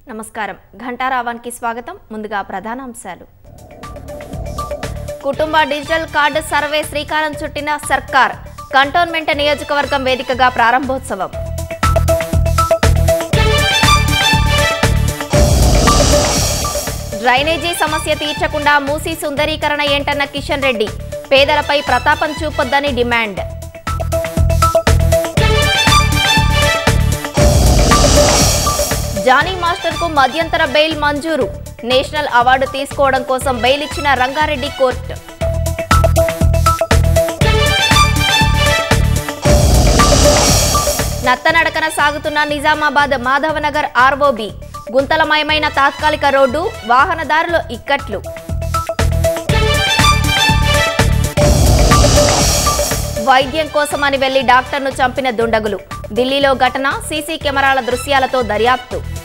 నమస్కారం ఘంటారావానికి స్వాగతం ముందుగా ప్రధానాంశాలు కుటుంబ డిజిటల్ కార్డు సర్వే శ్రీకారం చుట్టిన సర్కార్ కంటోన్మెంట్ నియోజకవర్గం వేదికగా ప్రారంభోత్సవం డ్రైనేజీ సమస్య తీర్చకుండా మూసీ సుందరీకరణ ఏంటన్న కిషన్ రెడ్డి పేదలపై ప్రతాపం చూపొద్దని డిమాండ్ జానీ మాస్టర్ కు మధ్యంతర బెయిల్ మంజూరు నేషనల్ అవార్డు తీసుకోవడం కోసం బెయిల్ ఇచ్చిన రంగారెడ్డి కోర్టు నత్తనడకన సాగుతున్న నిజామాబాద్ మాధవనగర్ ఆర్ఓబి గుంతలమయమైన తాత్కాలిక రోడ్డు వాహనదారులు ఇక్కట్లు వైద్యం కోసమని వెళ్లి డాక్టర్ను చంపిన దుండగులు ఢిల్లీలో ఘటన సీసీ కెమెరాల దృశ్యాలతో దర్యాప్తు